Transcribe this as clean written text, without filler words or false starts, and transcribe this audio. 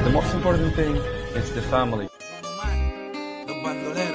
the most important thing is the family. Los bandoleros.